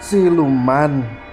Siluman.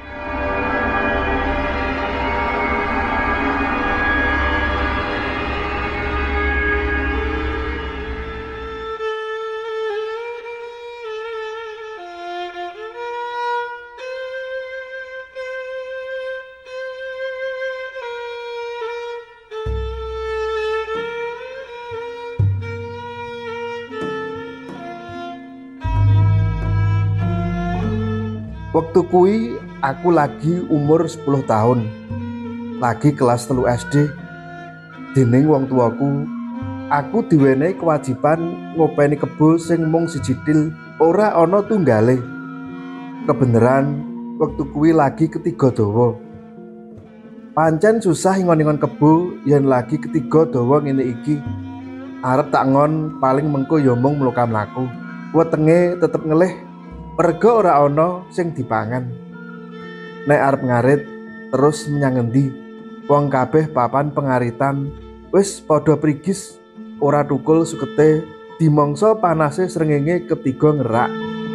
Waktu kuwi aku lagi umur 10 tahun, lagi kelas 3 SD. Dening wong tuaku, aku diwenehi kewajiban ngopeni kebo sing mung siji til, ora ana tunggale. Kebeneran waktu kuwi lagi ketiga dawa. Pancen susah ingon-ingon kebo yen lagi ketiga dawa ngene iki. Arep tak ngon paling mengko ya mung mloka mlaku. Wetenge tetep ngelih, merga ora ana sing dipangan. Nek arep ngarit terus menyang endi? Wong kabeh papan pengaritan wis padha prigis, ora tukul sukete dimangsa panase srengenge ketiga ngerak.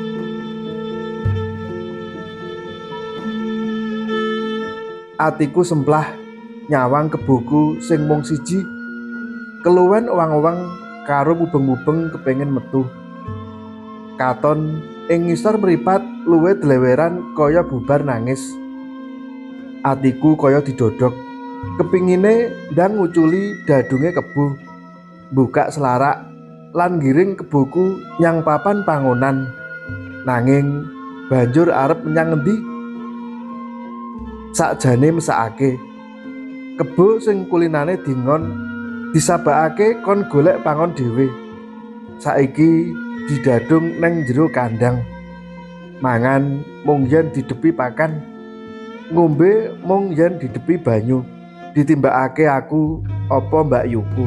Atiku semplah nyawang keboku sing mung siji. Keluwen owang-owang karo mubeng-mubeng kepengin metu. Katon ing ngisor mripat luwih dleweran kaya bubar nangis. Atiku kaya didodhok, kepingine ndang nguculi dadunge kebo, buka selarak lan ngiring keboku nyang papan pangonan. Nanging banjur arep menyang endi? Sakjane mesakake kebo sing kulinane dingon disabakake kon golek pangon dhewe. Saiki didadung neng jero kandang, mangan mung yen didepi pakan, ngombe mung yen didepi banyu. Ditimbakake aku apa Mbak Yuku.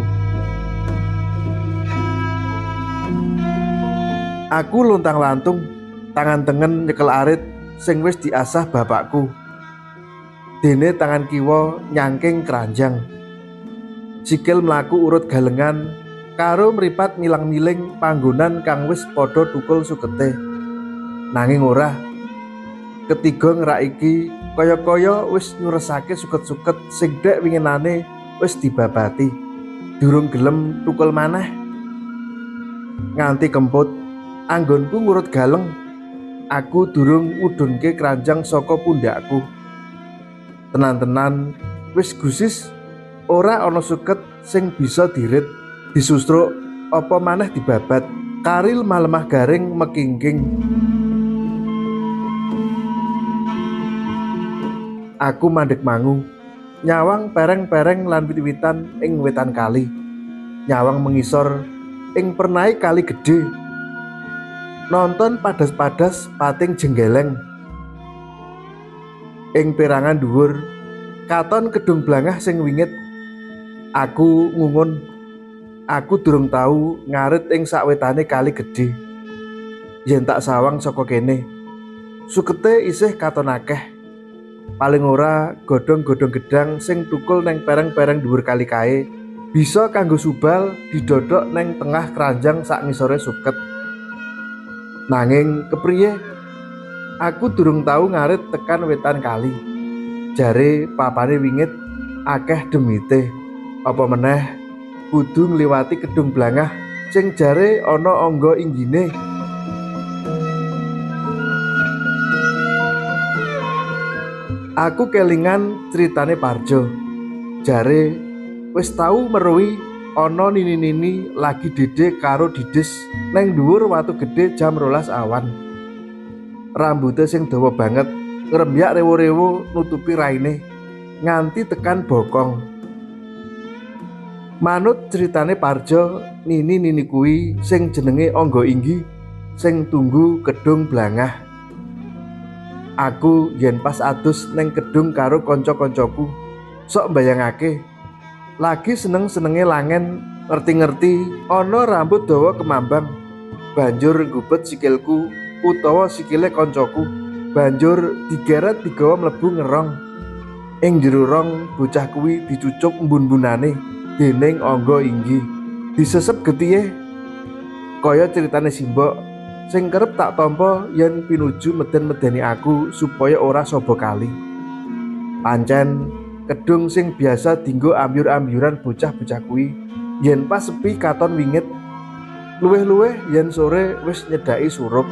Aku lontang-lantung, tangan tengen nyekel arit sing wis diasah bapakku. Dene tangan kiwa nyangking keranjang, sikil mlaku urut galengan karo mripat milang-miling panggonan kang wis padha tukul sukete. Nanging ora, ketiga ngerak iki kaya-kaya wis nyuresake suket-suket sing dek winginane wis dibabati. Durung gelem tukul maneh. Nganti kemput anggonku ngurut galeng, aku durung ngudhunke keranjang saka pundakku. Tenan-tenan wis gusis, ora ana suket sing bisa dirit, disusruk apa maneh dibabat. Kari lemah-lemah garing mekingking. Aku mandek mangu, nyawang pereng-pereng lan wit-witan ing wetan kali, nyawang mengisor ing pernai kali gedhe, nonton padas-padas pating jenggeleng. Ing perangan dhuwur katon kedung blangah sing wingit. Aku ngungun, aku durung tau ngarit ing sawetane kali gedhe. Yen tak sawang saka kene, sukete isih katon akeh. Paling ora godhong-godhong gedang sing tukul neng pereng-pereng dhuwur kali kae bisa kanggo subal didodok neng tengah keranjang sak ngisore suket. Nanging kepriye? Aku durung tau ngarit tekan wetan kali. Jare papane wingit akeh demite. Apa meneh kudu ngliwati kedung blangah sing jare ana angga inggine. Aku kelingan ceritane Parjo. Jare wis tau meruhi ana nini-nini lagi dede karo didis neng dhuwur watu gedhe jam 12 awan. Rambute sing dawa banget ngrembyak rewo-rewo nutupi raine nganti tekan bokong. Manut ceritane Parjo, nini-nini kuwi sing jenenge Angga Inggi sing tunggu kedung blangah. Aku yen pas adus neng kedung karo kanca-kancaku, sok mbayangake lagi seneng-senenge langen, ngerti-ngerti ana rambut dawa kemambang. Banjur ngubet sikilku utawa sikile kancaku, banjur digeret digawa mlebu ngerong. Ing jero rong bocah kuwi dicucuk embun-embunane dening Angga Inggi. Disesep getihe kaya ceritane Simbok sing kerep tak tampa yen pinuju meden-medeni aku supaya ora sobo kali. Pancen kedung sing biasa dinggo ambyur-ambyuran bocah-bocah kuwi yen pas sepi katon wingit, luwih-luwih yen sore wis nyedaki surup.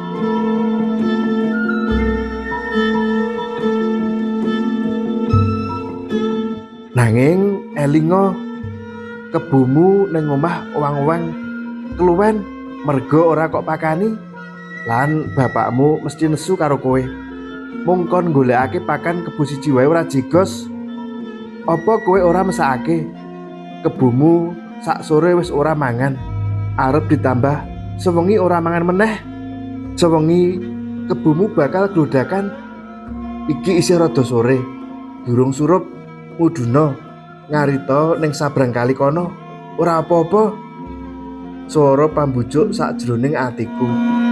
Nanging elinga kebumu ning omah owang-owang keluwen merga ora kok pakani, lan bapakmu mesti nesu karo kowe. Mung kon golekake pakan kebu siji wae ora jigos. Apa kowe ora mesakake kebumu sak sore wis ora mangan, arep ditambah sewengi ora mangan meneh. Sewengi kebumu bakal glodakan. Iki isih rada sore, durung surup, muduna ngarita ning sabrang kali kono. Ora apa-apa. Swara pambujuk sakjroning atiku.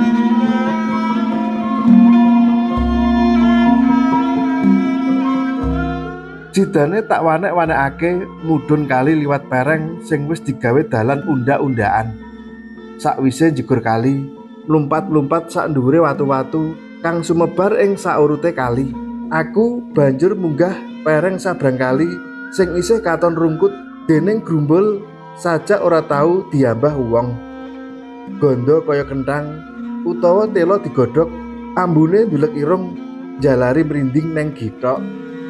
Jidane tak wanek-wanekake mudhun kali liwat pereng sing wis digawe dalan undak-undakan. Sakwise njegur kali, mlumpat-mlumpat sak dhuwure watu-watu kang sumebar ing saurute kali. Aku banjur munggah pereng sabrang kali sing isih katon rungkut dening grumbul sajak ora tau diambah wong. Gondo kaya kenthang utawa tela digodhog, ambune ndulek irung, jalari merinding neng githok.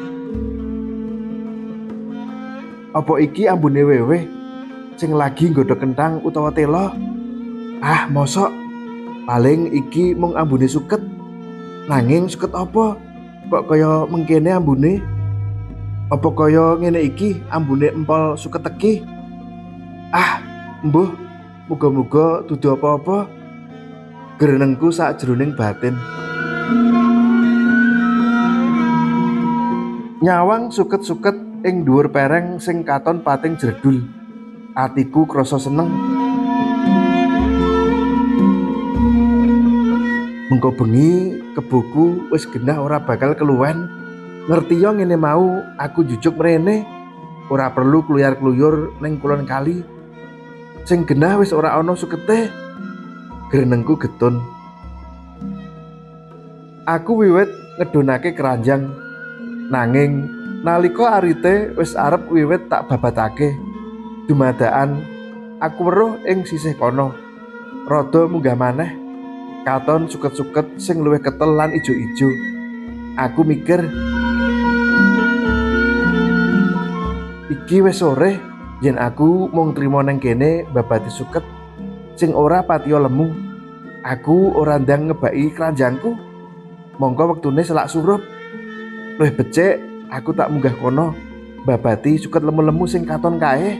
Apa iki ambune wewe sing lagi nggodhog kenthang utawa tela? Ah, mosok paling iki mung ambune suket. Nanging suket apa? Kok kaya mengkene ambune? Apa kaya ngene iki ambune empol suket teki? Ah, mbuh, muga-muga dudu apa-apa. Grenengku sakjroning batin. Nyawang suket-suket ing dhuwur pereng sing katon pating jredul. Atiku krasa seneng. Mengko bengi kebuku wis genah ora bakal keluwen. Ngertiya ngene mau aku jujuk mrene, ora perlu kluyar-kluyur ning kulon kali. Sing genah wis ora ana sukete. Grenengku getun. Aku wiwit ngedonake keranjang. Nanging nalika arite wis arep wiwit tak babatake, dumadakan aku weruh ing sisih kono. Rada munggah maneh, katon suket-suket sing luwih ketel lan ijo-ijo. Aku mikir, iki wis sore, yen aku mung trima nang kene babati suket sing ora patiya lemu. Aku ora ndang ngebaki keranjangku. Mongko wektune selak surup. Luwih becik aku tak munggah kono babati suket lemu-lemu sing katon kae.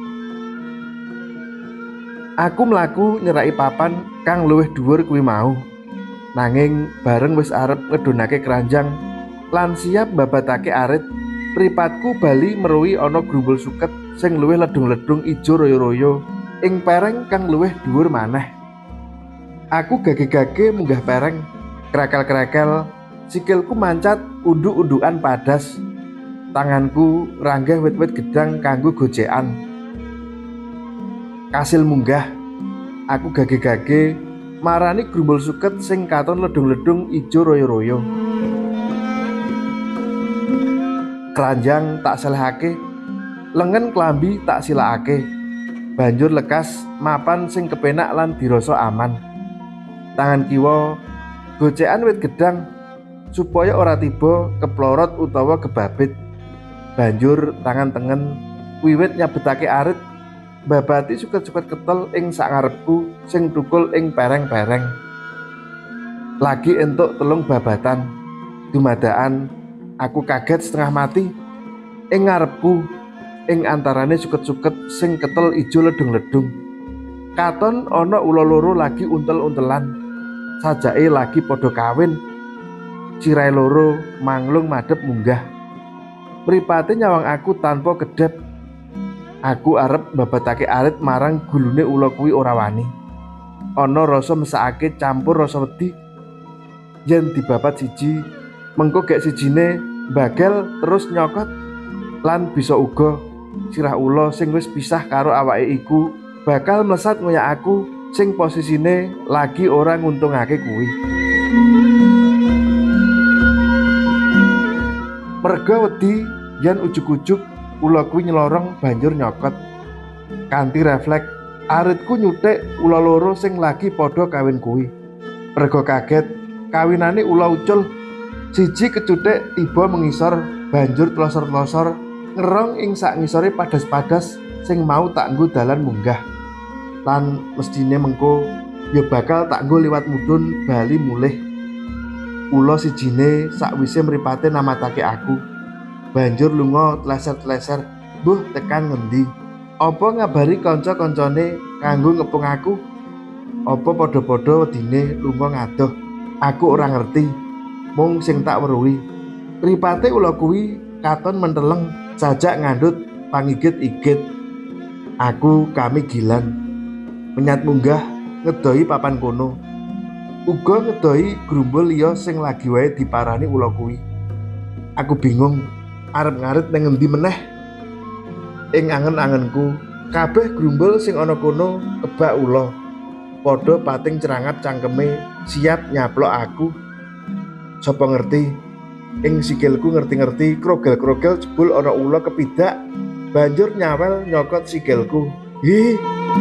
Aku mlaku nyerai papan kang luwih dhuwur kuwi mau. Nanging bareng wis arep ngedonake keranjang lan siap babatake arit, mripatku bali meruhi ana grumbul suket sing luwih ledung-ledung ijo royo-royo ing pereng kang luwih dhuwur maneh. Aku gage-gage munggah pereng, krakel-krakel, sikilku mancat unduk-undukan padas. Tanganku ranggah wit-wit gedang kanggo gojekan. Kasil munggah, aku gage-gage marani grumbul suket sing katon ledung-ledung ijo royo-royo. Keranjang tak selehake, lengen klambi tak silakake. Banjur lekas mapan sing kepenak lan dirasa aman. Tangan kiwa gojekan wit gedang supaya ora tiba keplorot utawa kebabit. Banjur tangan tengen wiwit nyabetake arit, babati suket-suket ketel ing sak ngarepku sing tukul ing pereng-pereng. Lagi entuk telung babatan. Dumadakan aku kaget setengah mati. Ing ngarepku, ing antarane suket-suket sing ketel ijo ledung-ledung, katon ana ula loro lagi untel-untelan. Sajake lagi padha kawin. Cirai loro manglung madhep munggah. Mripate nyawang aku tanpa kedep. Aku arep babatake arit marang gulune ula kuwi ora wani. Ana rasa mesakake campur rasa wedi. Yen dibabat siji, mengko gek sijine bagel terus nyokot. Lan bisa uga sirah ula sing wis pisah karo awake iku bakal mlesat ngoyak aku sing posisine lagi ora nguntungake kuwi. Merga wedi yen ujug-ujug ula kuwi nyelorong banjur nyokot. Kanthi refleks aritku nyuthik ula loro sing lagi padha kawin kuwi. Merga kaget kawinane ula ucul, siji kecuthik tiba mengisor banjur tlosor-tlosor ngerong ing sak ngisore padas-padas sing mau tak nggo dalan munggah. Lan mestine mengko ya bakal tak nggo liwat mudhun bali mulih. Ula sijine sakwise mripate namatake aku, banjur lunga tleser-tleser, "Mbuh tekan ngendi? Apa ngabari kanca-kancane kanggo ngepung aku? Apa padha-padha wedine lunga ngadoh?" Aku ora ngerti, mung sing tak weruhi mripate ula kuwi katon menteleng sajak ngandhut pangigit-igit. Aku kami gilan menyat munggah ngedohi papan kono, uga ngedohi grumbul liya sing lagi wae diparani ula kuwi. Aku bingung arep ngarit nang ngendi meneh. Ing angen-angenku kabeh grumbul sing ana kono kebak ula, padha pating cerangap cangkeme siap nyaplok aku. Sapa ngerti ing sikilku ngerti-ngerti krogel-krogel jebul ana ula kepidak banjur nyawel nyokot sikilku. Hi.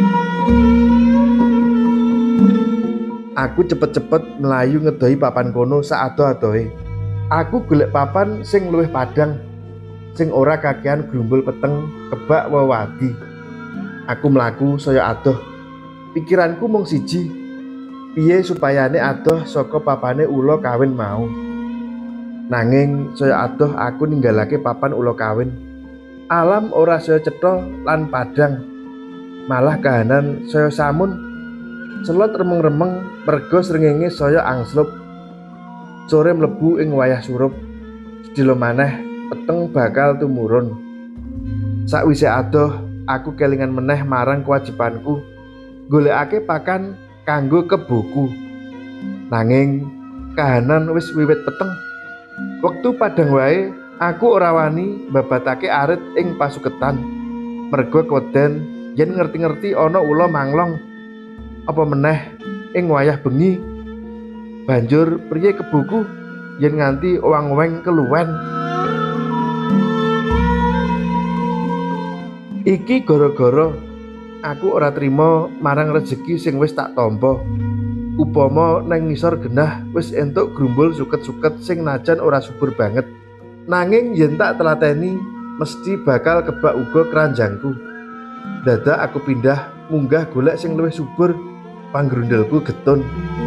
Aku cepet-cepet melayu ngedohi papan kono sak-adoh-adohe. Aku golek papan sing luwih padhang, sing ora kakehan grumbul peteng kebak wewadi. Aku mlaku saya adoh. Pikiranku mung siji, piye supayane adoh saka papane ula kawin mau. Nanging saya adoh aku ninggalake papan ula kawin. Alam ora saya cetha lan padhang, malah kahanan saya samun. Selot remeng-remeng merga srengenge saya angslup. Sore mlebu ing wayah surup, sedina maneh peteng bakal tumurun. Sakwise adoh aku kelingan meneh marang kewajibanku golekake pakan kanggo keboku. Nanging kahanan wis wiwit peteng. Wektu padhang wae aku ora wani mbabatake arit ing pasuketan merga keweden yen ngerti-ngerti ana ula manglong. Apa meneh ing wayah bengi. Banjur priye keboku yen nganti owang-oweng keluwen. Iki gara-gara aku ora trima marang rejeki sing wis tak tampa. Upama nang ngisor genah wis entuk grumbul suket-suket sing najan ora subur banget, nanging yen tak telateni mesti bakal kebak uga keranjangku. Dadak aku pindah munggah golek sing luwih subur, panggrundelku getun.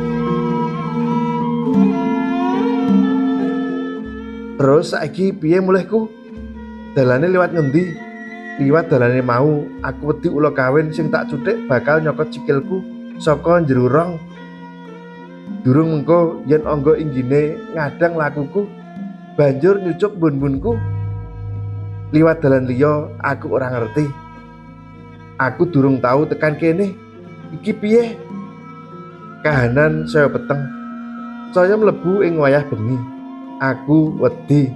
Terus saiki piye mulihku? Dalane liwat ngendi? Liwat dalane mau aku wedi ula kawin sing tak cuthik bakal nyokot sikilku saka njero rong. Durung mengko yen angga inggine ngadang lakuku banjur nyucup bun-bunku. Liwat dalan liya aku ora ngerti. Aku durung tahu tekan kene. Iki piye? Kahanan saya peteng. Saya mlebu ing wayah bengi. Aku wedi.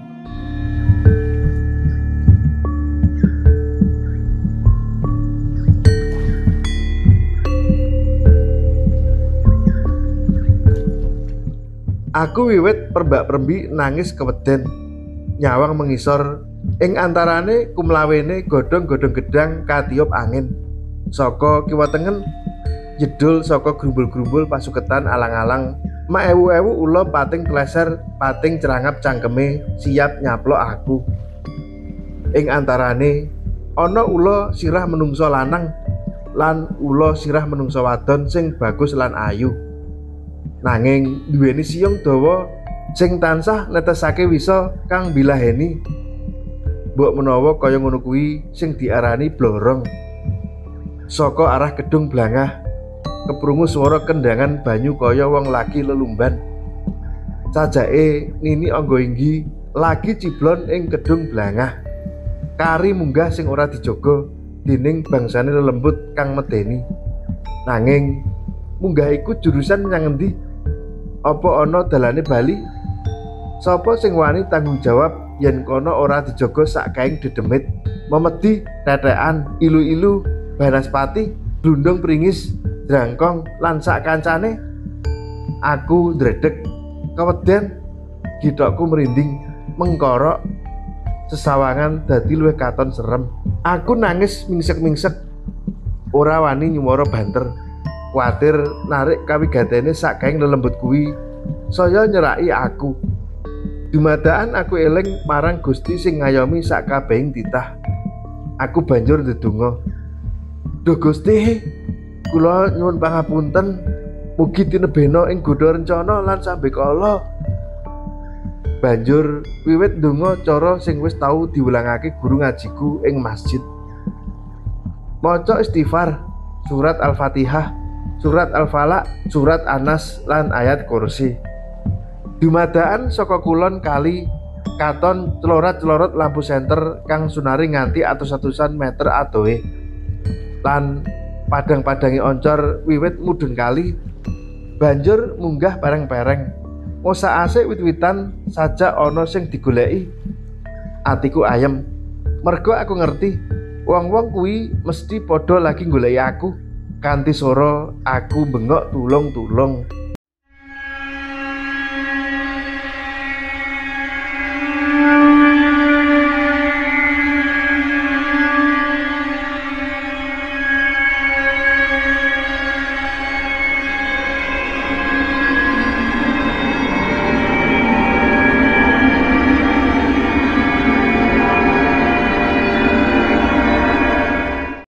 Aku wiwit perbak-perembi nangis keweden, nyawang mengisor ing antarane kumlawene godhong-godhong gedang katiup angin. Saka kiwa tengen jedul saka grumbul-grumbul pasuketan alang-alang maewu-ewu ula pating kleser pating cerangap cangkeme siap nyaplok aku. Ing antarane ana ula sirah menungso lanang lan ula sirah menungso wadon sing bagus lan ayu. Nanging duweni siyung dawa sing tansah netesake wisa kang bilaheni. Mbok menawa kaya ngono kuwi sing diarani blorong. Saka arah gedung blangah keprungu swara kendangan banyu kaya wong lagi lelumban. Cajake Nini Angga Inggi lagi ciblon ing gedung blangah. Kari munggah sing ora dijaga dening bangsane lelembut kang medeni. Nanging munggah iku jurusan menyang endi? Apa ana dalane bali? Sapa sing wani tanggung jawab yen kono ora dijaga sak kaing dedemit, memedi, tetekan, ilu-ilu, banaspati, glundung pringis, Drangkong lan sak kancane. Aku ndredeg keweden, githokku merinding, mengkorok sesawangan dadi luwih katon serem. Aku nangis mingsek-mingsek, ora wani nyuwara banter, kuwatir narik kawigatene sak kaeng lelembut kuwi saya nyeraki aku. Dumadakan aku eling marang Gusti sing ngayomi sak kabehing titah. Aku banjur ndedonga, "Duh Gusti, kula nyuwun pangapunten, mugi tinebena ing godha rencana lan sambe kala." Banjur wiwit ndonga cara sing wis tau diwulangake guru ngajiku ing masjid. Maca istighfar, surat Al-Fatihah, surat Al-Falaq, surat Anas lan ayat kursi. Dumadakan saka kulon kali katon celorot-celorot lampu senter kang sunari nganti atus-atusan meter adohe. Lan padang-padange oncor wiwit mudhun kali, banjur munggah pereng-pereng. Mosakase wit-witan saja ana sing digoleki. Atiku ayem, mergo aku ngerti wong-wong kuwi mesti padha lagi goleki aku. Kanthi swara aku bengok tulung-tulung.